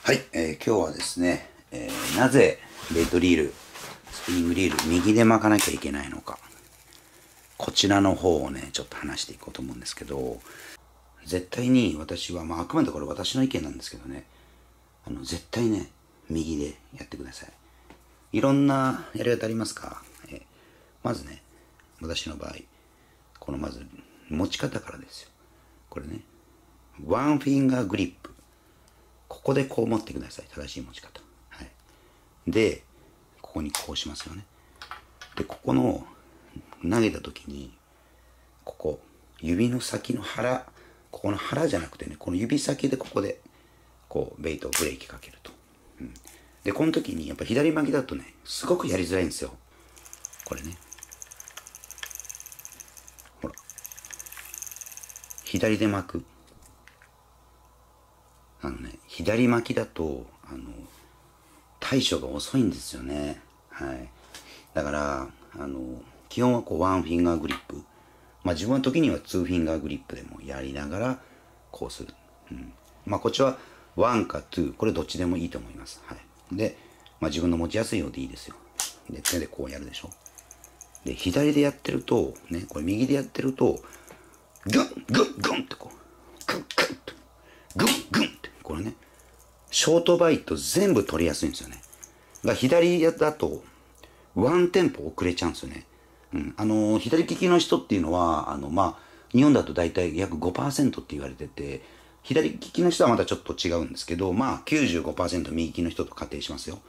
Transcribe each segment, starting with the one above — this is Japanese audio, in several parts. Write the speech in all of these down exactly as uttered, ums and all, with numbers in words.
はい、えー今日はですね、えーなぜベイトリール、スピニングリール、右で巻かなきゃいけないのか、こちらの方をね、ちょっと話していこうと思うんですけど、絶対に私は、まあ、あくまでこれ私の意見なんですけどね、あの、絶対ね、右でやってください。いろんなやり方ありますか？えーまずね、私の場合、このまず、持ち方からですよ。これね、ワンフィンガーグリップ。ここでこう持ってください。正しい持ち方。はい。で、ここにこうしますよね。で、ここの、投げた時に、ここ、指の先の腹、ここの腹じゃなくてね、この指先でここで、こう、ベイトをブレーキかけると。うん、で、この時に、やっぱ左巻きだとね、すごくやりづらいんですよ。これね。ほら。左で巻く。あのね、左巻きだと、あの、対処が遅いんですよね。はい。だから、あの、基本はこう、ワンフィンガーグリップ。まあ自分は時にはツーフィンガーグリップでもやりながら、こうする。うん。まあこっちはワンかツー、これどっちでもいいと思います。はい。で、まあ自分の持ちやすいようでいいですよ。で、手でこうやるでしょ。で、左でやってると、ね、これ右でやってると、グングングンってこう、グングンって、グングンって、これね、ショートバイト全部取りやすいんですよね。だから左だと、ワンテンポ遅れちゃうんですよね。うん。あの、左利きの人っていうのは、あの、まあ、日本だと大体約ごパーセントって言われてて、左利きの人はまたちょっと違うんですけど、まあ、きゅうじゅうごパーセント右利きの人と仮定しますよ。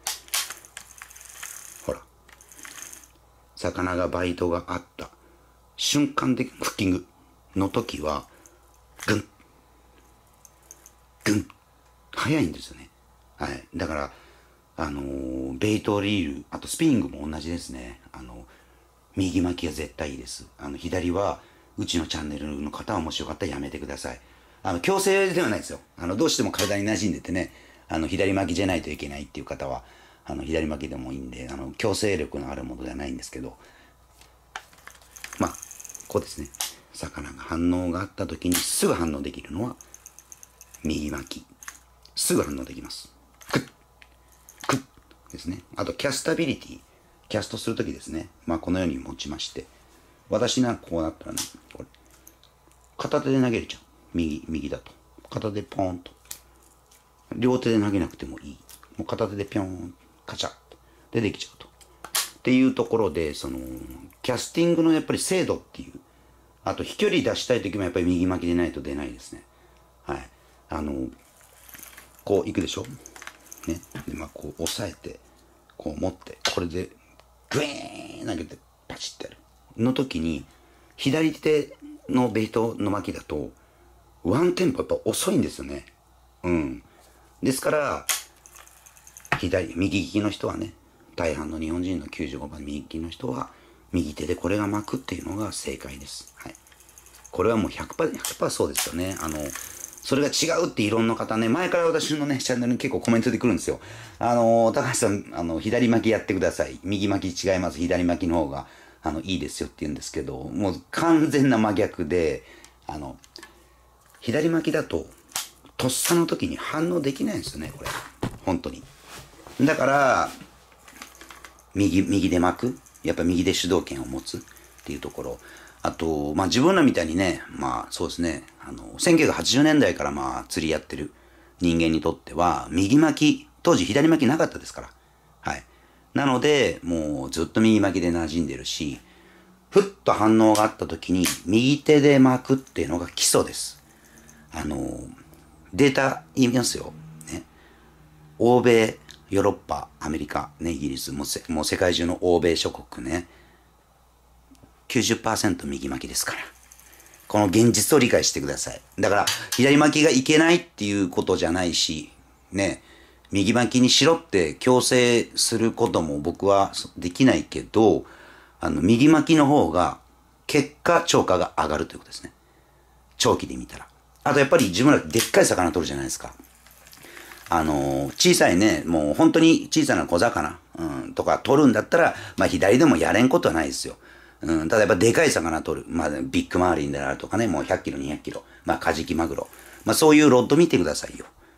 ほら。魚がバイトがあった瞬間でフッキングの時は、グン、グン、早いんですよね。はい。だから、あのーベイトリール、あとスピニングも同じですね。あの、右巻きが絶対いいです。あの、左は、うちのチャンネルの方はもしよかったらやめてください。あの、強制ではないですよ。あの、どうしても体に馴染んでてね、あの、左巻きじゃないといけないっていう方は、あの、左巻きでもいいんで、あの、強制力のあるものではないんですけど、まあ、こうですね。魚が反応があった時にすぐ反応できるのは、右巻き。すぐ反応できます。クッ、クッですね。あと、キャスタビリティ。キャストするときですね。まあ、このように持ちまして。私なんかこうなったらね、これ、片手で投げれちゃう。右、右だと。片手ポーンと。両手で投げなくてもいい。もう片手でピョーン、カチャッでできちゃうと。っていうところで、その、キャスティングのやっぱり精度っていう。あと、飛距離出したいときもやっぱり右巻きでないと出ないですね。はい。あの、こう行くでしょ。ね。で、まあ、こう押さえて、こう持って、これで、グイーン投げて、パチッてやる。の時に、左手のベイトの巻きだと、ワンテンポやっぱ遅いんですよね。うん。ですから、左、右利きの人はね、大半の日本人のきゅうじゅうごパーセント右利きの人は、右手でこれが巻くっていうのが正解です。はい。これはもうひゃくパーセント、ひゃくパーセントそうですよね。あの、それが違うっていろんな方ね、前から私のね、チャンネルに結構コメントで来るんですよ。あの、高橋さん、あの、左巻きやってください。右巻き違います。左巻きの方が、あの、いいですよって言うんですけど、もう完全な真逆で、あの、左巻きだと、とっさの時に反応できないんですよね、これ。本当に。だから、右、右で巻く。やっぱ右で主導権を持つっていうところ。あと、まあ自分らみたいにね、まあそうですね、あの、せんきゅうひゃくはちじゅうねんだいからまあ釣りやってる人間にとっては、右巻き、当時左巻きなかったですから。はい。なので、もうずっと右巻きで馴染んでるし、ふっと反応があった時に、右手で巻くっていうのが基礎です。あの、データ言いますよ。ね。欧米、ヨーロッパ、アメリカ、ね、イギリス、もうせもう世界中の欧米諸国ね、きゅうじゅっパーセント右巻きですから。この現実を理解してください。だから、左巻きがいけないっていうことじゃないし、ね、右巻きにしろって強制することも僕はできないけど、あの、右巻きの方が、結果、超過が上がるということですね。長期で見たら。あとやっぱり自分らでっかい魚取るじゃないですか。あのー、小さいね、もう本当に小さな小魚、うん、とか取るんだったら、まあ左でもやれんことはないですよ。うん、ただやっぱでかい魚取る。まあビッグマーリンであるとかね、もうひゃっキロ、にひゃっキロ。まあカジキマグロ。まあそういうロッド見てくださいよ。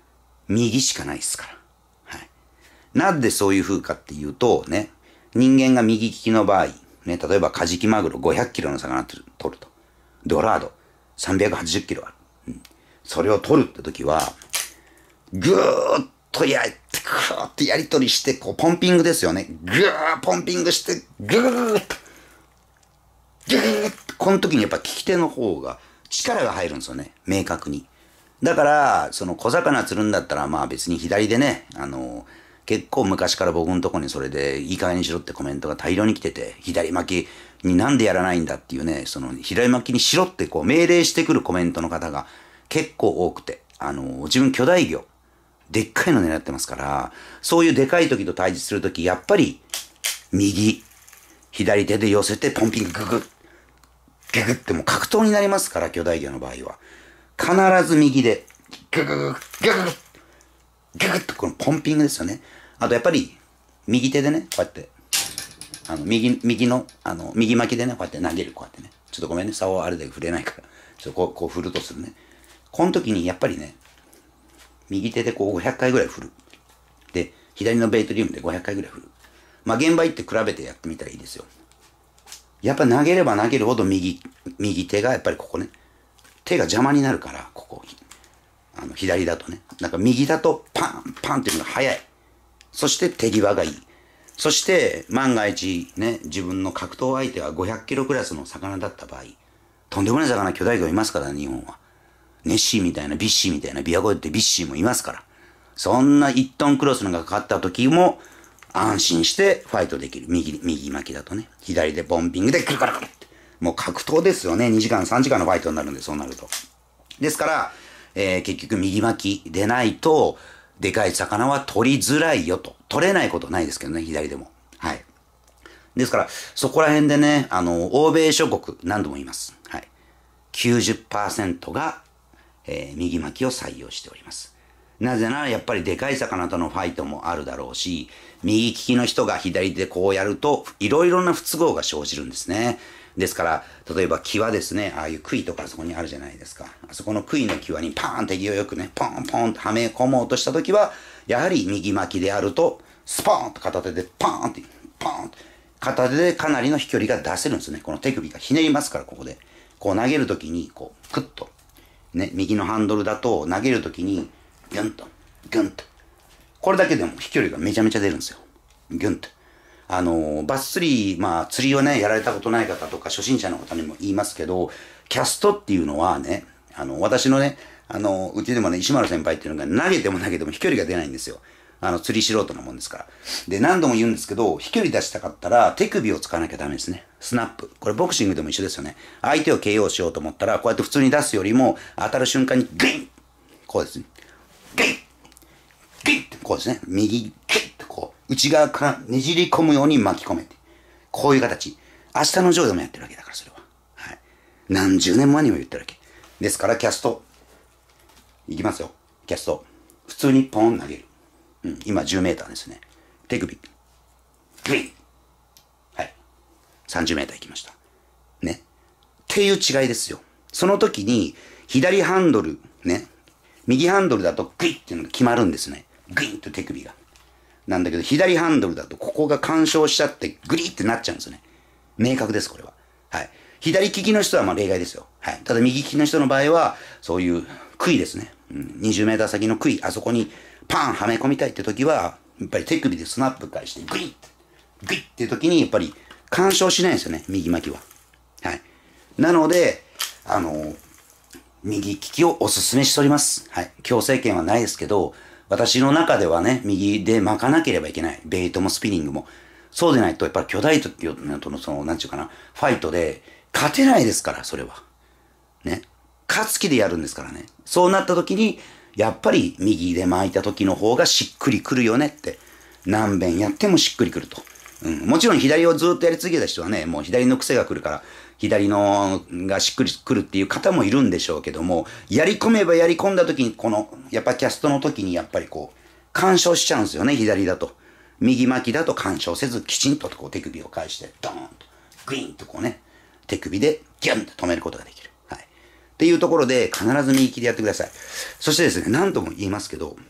右しかないですから。はい。なんでそういう風かっていうと、ね、人間が右利きの場合、ね、例えばカジキマグロごひゃくキロの魚取ると。ドラードさんびゃくはちじゅっキロある。うん、それを取るって時は、ぐーっとやって、ぐーっとやり取りして、こう、ポンピングですよね。ぐーポンピングして、ぐーっと、ぐーっと、この時にやっぱ利き手の方が力が入るんですよね。明確に。だから、その小魚釣るんだったら、まあ別に左でね、あの、結構昔から僕のとこにそれでいい加減にしろってコメントが大量に来てて、左巻きになんでやらないんだっていうね、その左巻きにしろってこう命令してくるコメントの方が結構多くて、あの、自分巨大魚、でっかいの狙ってますから、そういうでかい時と対峙する時、やっぱり右、左手で寄せてポンピングググッ、ググってもう格闘になりますから、巨大魚の場合は。必ず右で、ググググググググッとこのポンピングですよね。あとやっぱり、右手でね、こうやって、あの、右、右の、あの、右巻きでね、こうやって投げる、こうやってね。ちょっとごめんね、竿あれで触れないから。ちょっとこう、こう振るとするね。この時にやっぱりね、右手でこうごひゃっかいぐらい振る。で、左のベイトリウムでごひゃっかいぐらい振る。まあ、現場行って比べてやってみたらいいですよ。やっぱ投げれば投げるほど右、右手がやっぱりここね、手が邪魔になるから、ここ。あの、左だとね。なんか右だとパン、パンっていうのが早い。そして手際がいい。そして、万が一ね、自分の格闘相手はごひゃくキロクラスの魚だった場合、とんでもない魚巨大魚いますからね、日本は。ネッシーみたいな、ビッシーみたいな、ビアゴイってビッシーもいますから。そんないちトンクロスのがかかった時も、安心してファイトできる。右、右巻きだとね。左でポンピングでクルクルクルって。もう格闘ですよね。にじかん、さんじかんのファイトになるんで、そうなると。ですから、えー、結局右巻きでないと、でかい魚は取りづらいよと。取れないことないですけどね、左でも。はい。ですから、そこら辺でね、あの、欧米諸国、何度も言います。はい。きゅうじゅっパーセントが、えー、右巻きを採用しております。なぜならやっぱりでかい魚とのファイトもあるだろうし、右利きの人が左でこうやると、いろいろな不都合が生じるんですね。ですから、例えば際ですね、ああいう杭とかあそこにあるじゃないですか。あそこの杭の際にパーンって勢いよくね、ポンポンとはめ込もうとしたときは、やはり右巻きであると、スポーンと片手でパーンって、ポーンって、片手でかなりの飛距離が出せるんですね。この手首がひねりますから、ここで。こう投げるときに、こう、クッと。ね、右のハンドルだと投げるときに、ギュンと、ギュンと。これだけでも飛距離がめちゃめちゃ出るんですよ。ギュンと。あの、バス釣り、まあ釣りをね、やられたことない方とか初心者の方にも言いますけど、キャストっていうのはね、あの、私のね、あの、うちでもね、石丸先輩っていうのが投げても投げても飛距離が出ないんですよ。あの、釣り素人のもんですから。で、何度も言うんですけど、飛距離出したかったら手首を使わなきゃダメですね。スナップ。これボクシングでも一緒ですよね。相手を ケーオー しようと思ったら、こうやって普通に出すよりも、当たる瞬間にグインこうですね。グイングインってこうですね。右、グインってこう、内側からねじり込むように巻き込めて。こういう形。明日のジョーでもやってるわけだから、それは。はい。何十年前にも言ってるわけ。ですから、キャスト。いきますよ。キャスト。普通にポン投げる。うん、今じゅうメーターですね。手首。グイン。はい。さんじゅうメーター行きました。ね。っていう違いですよ。その時に、左ハンドル、ね。右ハンドルだとグイッっていうのが決まるんですね。グインと手首が。なんだけど、左ハンドルだとここが干渉しちゃってグリーってなっちゃうんですよね。明確です、これは。はい。左利きの人はまあ例外ですよ。はい。ただ右利きの人の場合は、そういう杭ですね。うん、にじゅうメーター先の杭、あそこにパンはめ込みたいって時は、やっぱり手首でスナップ返してグイッグイッっていう時にやっぱり干渉しないんですよね、右巻きは。はい。なので、あの、右利きをお勧めしております。はい。強制権はないですけど、私の中ではね、右で巻かなければいけない。ベイトもスピニングも。そうでないと、やっぱり巨大との、その、なんちゅうかな、ファイトで、勝てないですから、それは。ね。勝つ気でやるんですからね。そうなった時に、やっぱり右で巻いた時の方がしっくりくるよねって。何遍やってもしっくりくると。うん。もちろん左をずっとやり続けた人はね、もう左の癖が来るから、左のがしっくりくるっていう方もいるんでしょうけども、やり込めばやり込んだ時に、この、やっぱキャストの時にやっぱりこう、干渉しちゃうんですよね、左だと。右巻きだと干渉せず、きちんとこう手首を返して、ドーンと、グイーンとこうね、手首でギュンと止めることができる。はい。っていうところで、必ず右利きでやってください。そしてですね、何度も言いますけど、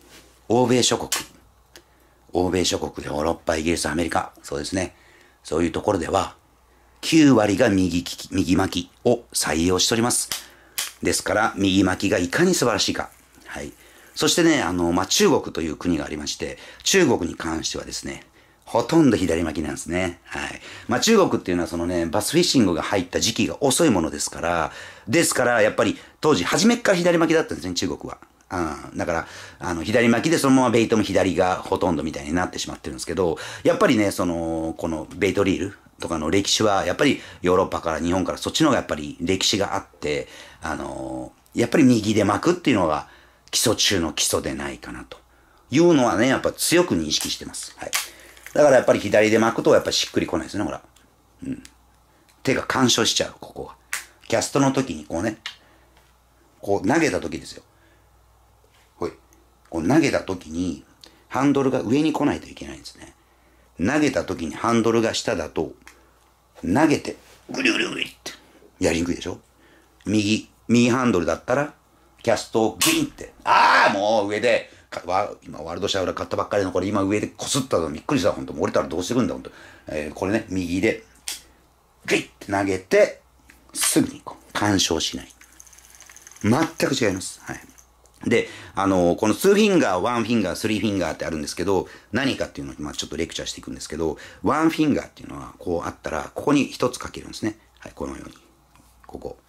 欧米諸国、欧米諸国でヨーロッパ、イギリス、アメリカ、そうですね。そういうところでは、きゅう割が右利き、右巻きを採用しております。ですから、右巻きがいかに素晴らしいか。はい。そしてね、あの、まあ、中国という国がありまして、中国に関してはですね、ほとんど左巻きなんですね。はい。まあ、中国っていうのはそのね、バスフィッシングが入った時期が遅いものですから、ですから、やっぱり当時、初めっから左巻きだったんですね、中国は。うん。だから、あの、左巻きでそのままベイトも左がほとんどみたいになってしまってるんですけど、やっぱりね、その、このベイトリールとかの歴史は、やっぱりヨーロッパから日本からそっちの方がやっぱり歴史があって、あの、やっぱり右で巻くっていうのが基礎中の基礎でないかなというのはね、やっぱ強く認識してます。はい。だからやっぱり左で巻くとやっぱりしっくりこないですね、ほら。うん。手が干渉しちゃう、ここは。キャストの時にこうね、こう投げた時ですよ。ほい。こう投げた時に、ハンドルが上に来ないといけないんですね。投げた時にハンドルが下だと、投げて、ぐりぐりぐりって、やりにくいでしょ。右、右ハンドルだったら、キャストをグインって、ああもう上で、わ今ワールドシャウラ買ったばっかりのこれ今上でこすったのびっくりした。本当折れたらどうするんだ本当、えー、これね右でグイッて投げてすぐにこう干渉しない。全く違います。はい。で、あのー、このツーフィンガー、ワンフィンガー、スリーフィンガーってあるんですけど、何かっていうのを、まあちょっとレクチャーしていくんですけど、ワンフィンガーっていうのは、こうあったら、ここに一つかけるんですね。はい、このように。ここ。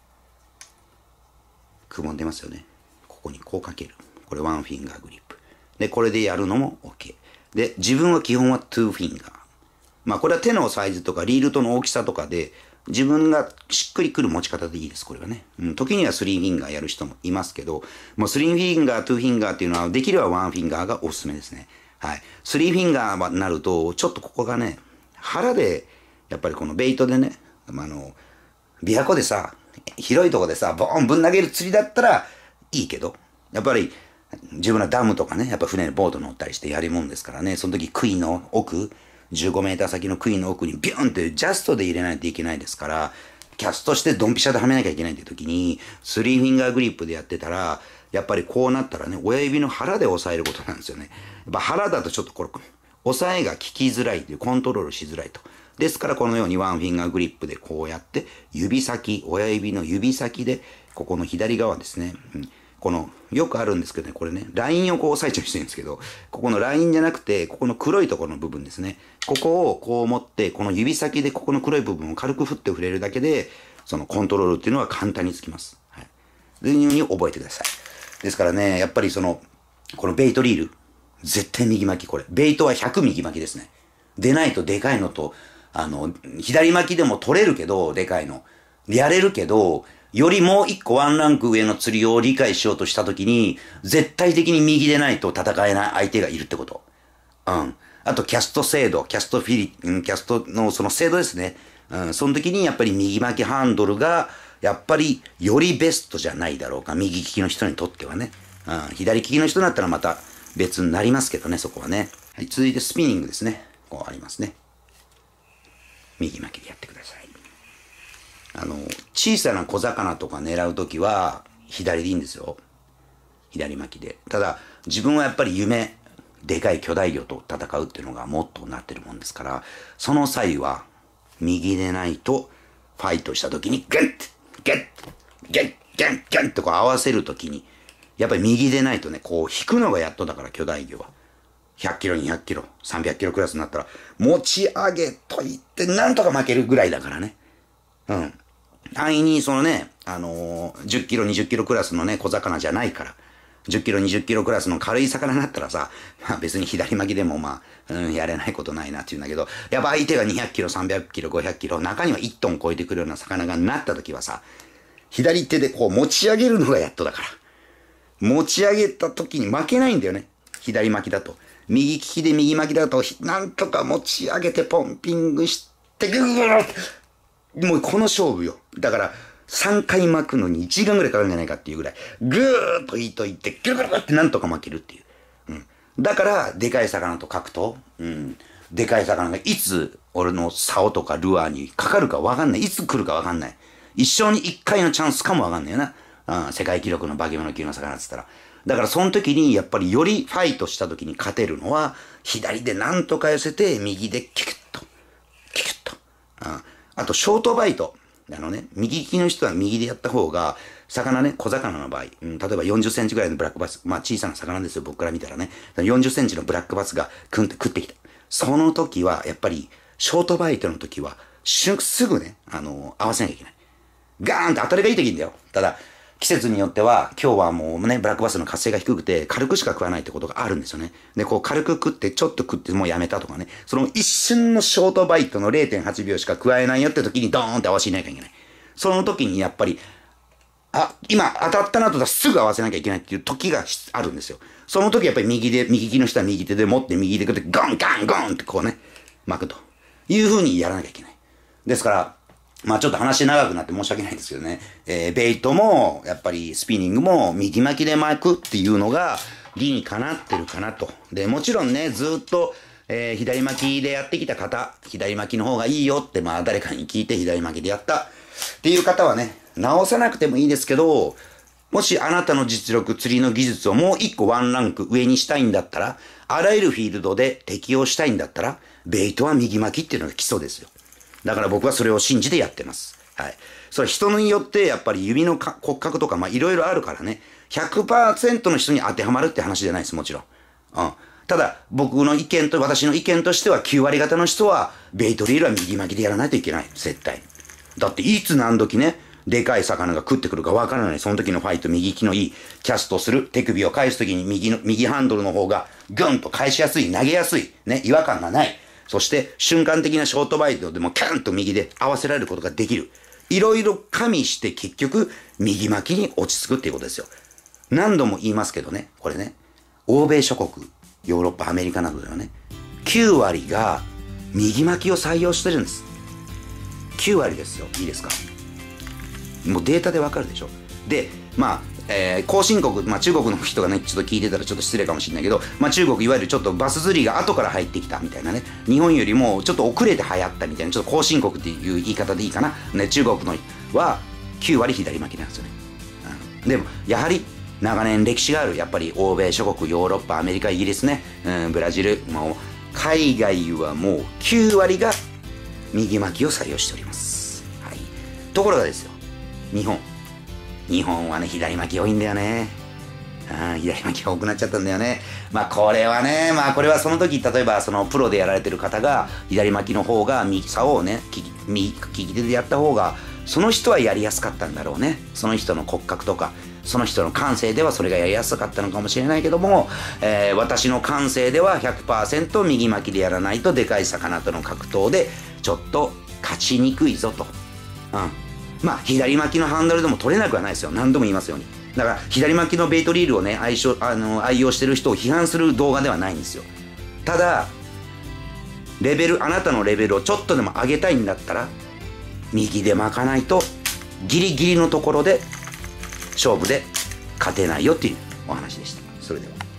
くぼんでますよね。ここにこうかける。これワンフィンガーグリップ。で、これでやるのも OK。で、自分は基本はツーフィンガー。まあこれは手のサイズとかリールとの大きさとかで、自分がしっくりくる持ち方でいいです、これはね。うん、時にはスリーフィンガーやる人もいますけど、もうスリーフィンガー、ツーフィンガーっていうのは、できればワンフィンガーがおすすめですね。はい。スリーフィンガーになると、ちょっとここがね、腹で、やっぱりこのベイトでね、あの、琵琶湖でさ、広いとこでさ、ボーンぶん投げる釣りだったらいいけど、やっぱり自分のダムとかね、やっぱ船にボート乗ったりしてやるもんですからね、その時杭の奥、じゅうごメーター先の杭の奥にビューンってジャストで入れないといけないですから、キャストしてドンピシャではめなきゃいけないって時に、スリーフィンガーグリップでやってたら、やっぱりこうなったらね、親指の腹で押さえることなんですよね。やっぱ腹だとちょっとこれ、押さえが効きづらいという、コントロールしづらいと。ですからこのようにワンフィンガーグリップでこうやって、指先、親指の指先で、ここの左側ですね、うん、この、よくあるんですけどね、これね、ラインをこう押さえちゃうしてるんですけど、ここのラインじゃなくて、ここの黒いところの部分ですね。ここをこう持って、この指先でここの黒い部分を軽く振って触れるだけで、そのコントロールっていうのは簡単につきます。はい。というように覚えてください。ですからね、やっぱりその、このベイトリール、絶対右巻きこれ。ベイトはひゃく右巻きですね。でないとでかいのと、あの、左巻きでも取れるけど、でかいの。やれるけど、よりもう一個ワンランク上の釣りを理解しようとしたときに、絶対的に右でないと戦えない相手がいるってこと。うん。あと、キャスト精度、キャストフィリ、うん、キャストのその精度ですね。うん。その時にやっぱり右巻きハンドルが、やっぱりよりベストじゃないだろうか。右利きの人にとってはね。うん。左利きの人だったらまた別になりますけどね、そこはね。はい。続いてスピニングですね。こうありますね。右巻きでやってください。あの、小さな小魚とか狙うときは、左でいいんですよ。左巻きで。ただ、自分はやっぱり夢、でかい巨大魚と戦うっていうのがモットーになってるもんですから、その際は、右でないと、ファイトしたときに、グッゲッゲッゲッゲッってこう合わせるときに、やっぱり右でないとね、こう引くのがやっとだから巨大魚は。ひゃっキロ、にひゃっキロ、さんびゃっキロクラスになったら、持ち上げといて、なんとか負けるぐらいだからね。うん。安易にそのね、あのー、じゅっキロ、にじゅっキロクラスのね、小魚じゃないから。じゅっキロ、にじゅっキロクラスの軽い魚になったらさ、まあ別に左巻きでもまあ、うん、やれないことないなって言うんだけど、やっぱ相手がにひゃっキロ、さんびゃっキロ、ごひゃっキロ、中にはいちトン超えてくるような魚がなった時はさ、左手でこう持ち上げるのがやっとだから。持ち上げた時に負けないんだよね。左巻きだと。右利きで右巻きだと、なんとか持ち上げてポンピングして、ぐぐぐぐもうこの勝負よ。だから、さんかい巻くのにいちじかんぐらいかかるんじゃないかっていうぐらい、ぐーっと糸いって、ぐるぐるぐるってなんとか巻けるっていう。うん。だから、でかい魚と格闘、うん。でかい魚がいつ俺の竿とかルアーにかかるかわかんない。いつ来るかわかんない。一生に一回のチャンスかもわかんないよな。うん。世界記録の化け物級の魚って言ったら。 だからその時にやっぱりよりファイトした時に勝てるのは、左でなんとか寄せて、右でキュキュッと、キュキュッと。あ, あと、ショートバイト。あのね、右利きの人は右でやった方が、魚ね、小魚の場合、うん、例えばよんじゅっセンチぐらいのブラックバス、まあ小さな魚ですよ、僕から見たらね。よんじゅっセンチのブラックバスがクンって食ってきた。その時は、やっぱり、ショートバイトの時は、すぐね、あのー、合わせなきゃいけない。ガーンって当たりがいい時いいんだよ。ただ、季節によっては、今日はもうね、ブラックバスの活性が低くて、軽くしか食わないってことがあるんですよね。で、こう軽く食って、ちょっと食ってもうやめたとかね。その一瞬のショートバイトの れいてんはちびょうしか食わえないよって時にドーンって合わせなきゃいけない。その時にやっぱり、あ、今当たったなとだすぐ合わせなきゃいけないっていう時があるんですよ。その時やっぱり右で、右利きの人は右手で持って右でこうやってゴンガンゴンってこうね、巻くという風にやらなきゃいけない。ですから、まあちょっと話長くなって申し訳ないんですけどね。えー、ベイトも、やっぱりスピニングも右巻きで巻くっていうのが理にかなってるかなと。で、もちろんね、ずっと、えー、左巻きでやってきた方、左巻きの方がいいよって、まあ誰かに聞いて左巻きでやったっていう方はね、直さなくてもいいですけど、もしあなたの実力、釣りの技術をもう一個ワンランク上にしたいんだったら、あらゆるフィールドで適用したいんだったら、ベイトは右巻きっていうのが基礎ですよ。だから僕はそれを信じてやってます。はい。それ人によってやっぱり指の骨格とかまあいろいろあるからね。ひゃくパーセント の人に当てはまるって話じゃないです、もちろん。うん。ただ僕の意見と、私の意見としてはきゅうわり方の人はベイトリールは右巻きでやらないといけない。絶対。だっていつ何時ね、でかい魚が食ってくるかわからない。その時のファイト、右利きのいいキャストする。手首を返す時に右の、右ハンドルの方がグンと返しやすい、投げやすい。ね、違和感がない。そして瞬間的なショートバイトでもキャンと右で合わせられることができる。いろいろ加味して結局右巻きに落ち着くっていうことですよ。何度も言いますけどね、これね、欧米諸国、ヨーロッパ、アメリカなどではね、きゅうわりが右巻きを採用してるんです。きゅうわりですよ。いいですか？もうデータでわかるでしょ。で、まあ、えー、後進国、まあ中国の人がね、ちょっと聞いてたらちょっと失礼かもしれないけど、まあ中国いわゆるちょっとバス釣りが後から入ってきたみたいなね、日本よりもちょっと遅れて流行ったみたいな、ちょっと後進国っていう言い方でいいかな。ね、中国のはきゅうわり左巻きなんですよね。うん、でも、やはり長年歴史がある、やっぱり欧米諸国、ヨーロッパ、アメリカ、イギリスね、うん、ブラジル、もう海外はもうきゅうわりが右巻きを採用しております。はい。ところがですよ、日本。日本はね、左巻き多いんだよね。あ左巻きが多くなっちゃったんだよね。まあこれはね、まあこれはその時、例えばそのプロでやられてる方が、左巻きの方が右竿をね、右利き手でやった方が、その人はやりやすかったんだろうね。その人の骨格とか、その人の感性ではそれがやりやすかったのかもしれないけども、えー、私の感性では ひゃくパーセント 右巻きでやらないと、でかい魚との格闘で、ちょっと勝ちにくいぞと。うん。まあ、左巻きのハンドルでも取れなくはないですよ。何度も言いますように。だから、左巻きのベイトリールをね、愛称、あの、愛用してる人を批判する動画ではないんですよ。ただ、レベル、あなたのレベルをちょっとでも上げたいんだったら、右で巻かないと、ギリギリのところで、勝負で勝てないよっていうお話でした。それでは。